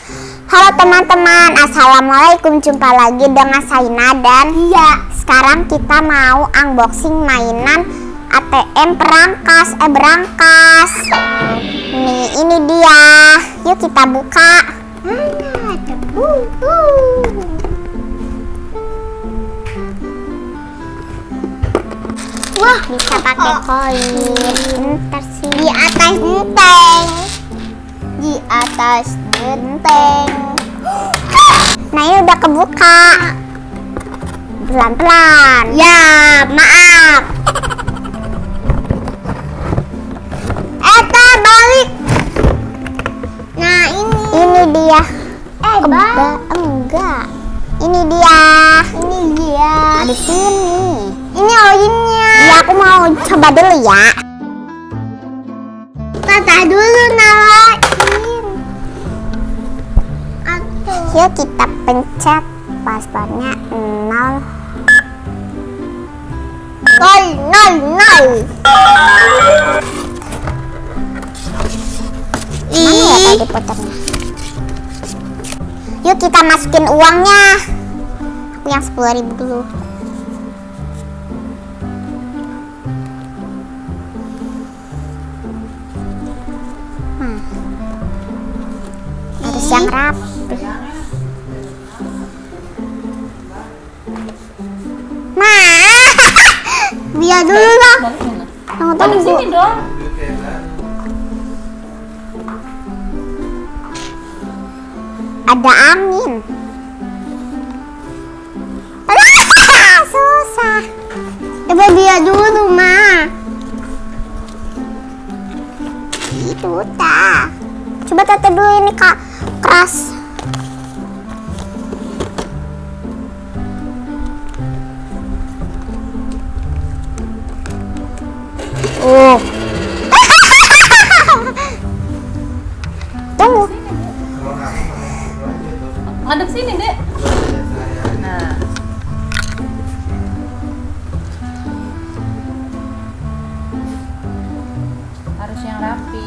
Halo teman-teman, assalamualaikum. Jumpa lagi dengan Saina dan sekarang kita mau unboxing mainan ATM berangkas. Nih, ini dia. Yuk kita buka. Wah, bisa pakai koin. Ntar sih. Di atas genteng. Nah, ini udah kebuka. Pelan-pelan. Ya, maaf. Balik. Nah, ini dia. Enggak. Ini dia. Ada sini. Ini oinnya. Ya, aku mau coba dulu ya. Kata dulu nyalain. Yuk kita pencet passwordnya 0. Mana ya tadi putarnya? Yuk kita masukin uangnya. Aku yang 10.000 dulu. Harus yang rapi. Biar dulu lah. Tunggu. Sini dong. Ada angin. Susah. Coba biar dulu, Ma. Itu tak. Coba tata dulu ini Kak. Keras. Oh. Tunggu. Ngadep sini, Dek. Nah. Harus yang rapi.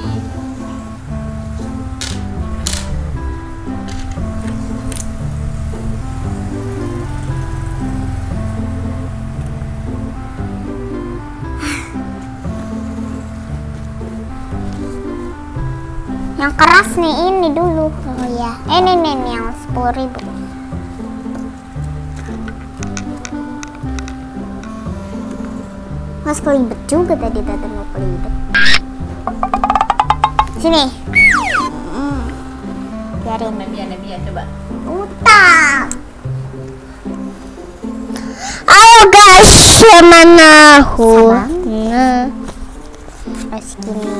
Yang keras nih ini dulu. Oh ya. Ini yang 10.000. Mas kelibet juga tadi mau kelibet. Sini. Biarin. Biar coba. Utang. Ayo guys, mana Terus gini.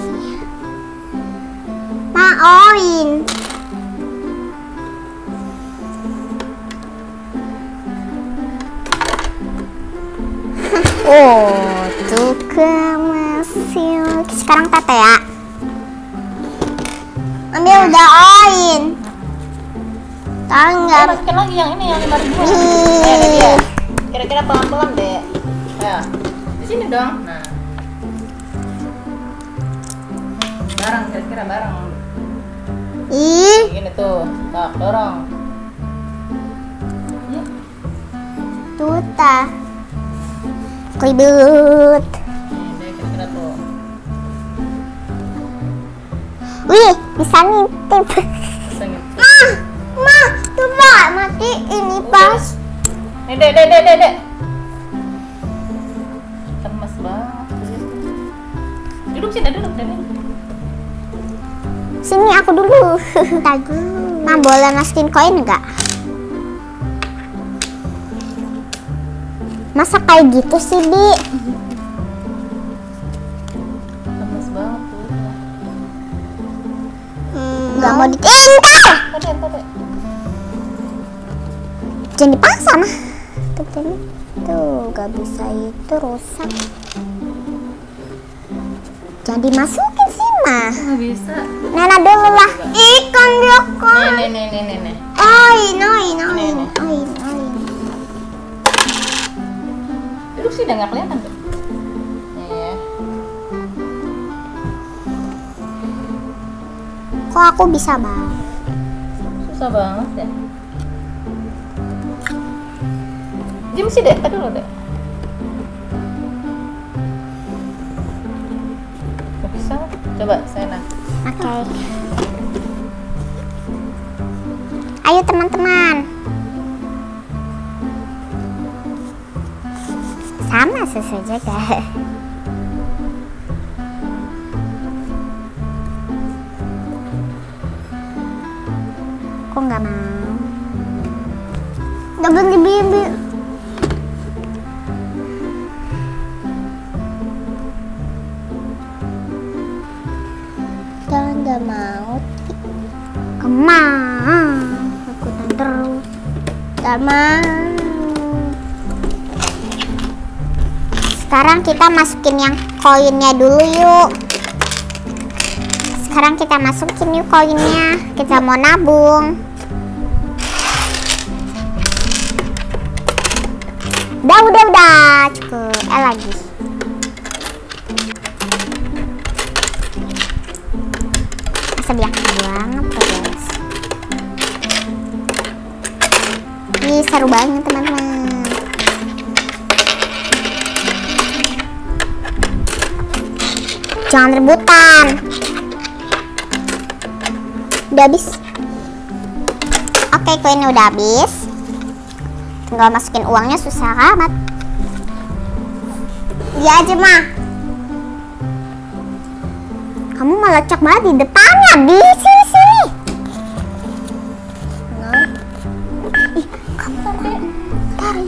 Maoin. Oh, tuh mesin. Sekarang Tata ya. Ambil udah oin. Tanggap. Masukin lagi yang ini yang 5.000. Ada dia. Kira-kira pelan-pelan, Dek. Ayo. Di sini dong. Nah. Barang, kira-kira barang. Gini tuh, tak dorong. Ya. Tuta. Kelibet. Ini kira-kira tuh. Wih, bisa ngintip. Bisa gitu. Ma, coba mati ini pas. Nih, Dek. Temes banget. Duduk sini, Dek. Sini aku dulu. Ma, boleh masukin koin enggak? Masa kayak gitu sih, Bi? Temes banget tuh. Enggak mau ditinggal. Tadi. Jangan dipaksa, mah. Tuh, gak bisa itu rusak. Jangan dimasukin sih, mah. Nggak bisa. Nena dulu lah. Ikan dia kan. Nih. Oin. Duduk sih, udah nggak kelihatan tuh. Nih. Kok aku bisa, Bang? Susah susah banget deh. Diam sih deh, aduh deh. Gak bisa. Coba Sena. Oke. Ayo teman-teman. Sama susu juga. Kok nggak mau? Dapat bibi. Jangan nggak mau. Kemau. Ikutan terus. Gak mau. Sekarang kita masukin yang koinnya dulu yuk. Sekarang kita masukin yuk koinnya. Kita mau nabung. Udah. Cukup. Lagi. Masa banyak banget guys. Ini seru banget teman-teman. Jangan rebutan. Udah habis. Oke, koinnya udah habis. Tinggal masukin uangnya, susah amat. Iya aja mah. Kamu malah cek banget di depannya. Di sini. Nah. Ih, kamu tarik.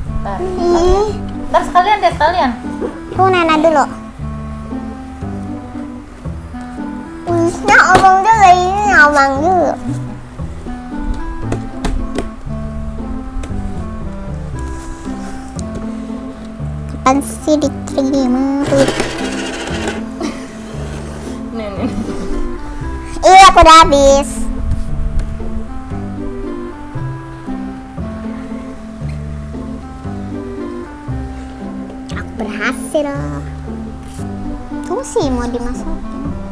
Ntar sekalian. Tuh Nena dulu. Nah, omong dulu ini omong dulu. Kapan sih diterima? Nih. Iya, aku udah habis. Aku berhasil. Tunggu sih mau dimasukin.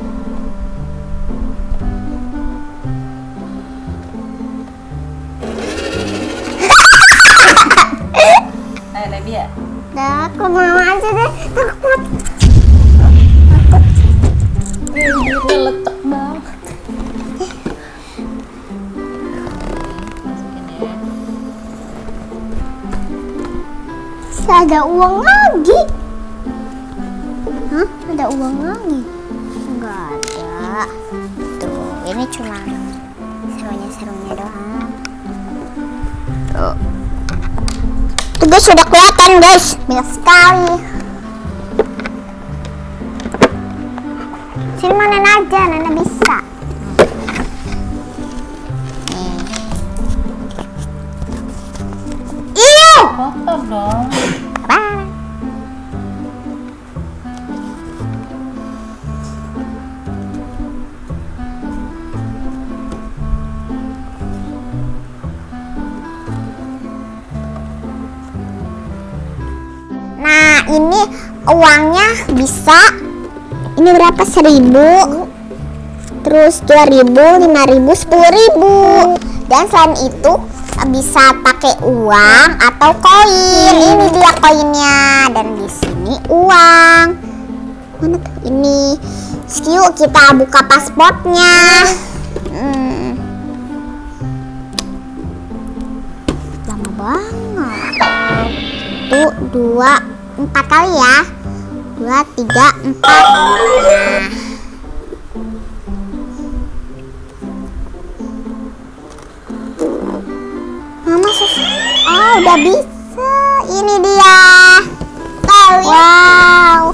Dia. Dah, aku mau aja deh. Takut. Dia letak banget. Masukin ya. Ada uang lagi. Hah? Ada uang lagi? Enggak ada. Tuh, ini cuma serunya doang. Tuh. Tuh guys, sudah kelihatan guys. Banyak sekali. Sini mana aja, Nana bisa. Ih! Kotor dong. Bye. Nah, ini uangnya bisa. Ini berapa? 1.000. Terus 2.000, 5.000, 10.000. Dan selain itu bisa pakai uang atau koin. Ini dia koinnya. Dan di sini uang. Mana tuh? Ini. Yuk kita buka pasportnya. Lama banget. 1, 2, 4 kali ya. 2, 3, 4. Mama susah. Oh, udah bisa. Ini dia. Wow.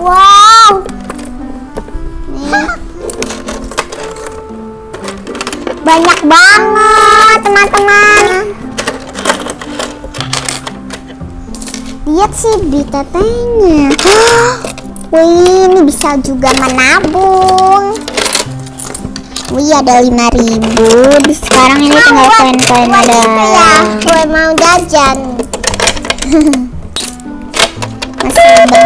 Nih. Banyak banget teman-teman. Lihat sih di tetenya. Wih, ini bisa juga menabung. Wih, ada 5.000. Sekarang ini tinggal koin-koin ada. Ya, gue mau jajan. Masih ada.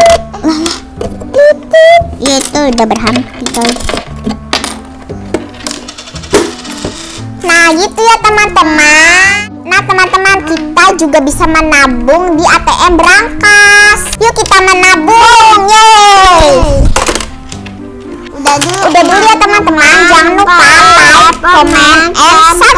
Itu udah berhenti guys. Nah gitu ya teman-teman. Nah teman-teman, kita juga bisa menabung di ATM Brankas. Yuk kita menabung, yeay. Udah dulu ya teman-teman. Jangan lupa like, comment, and subscribe.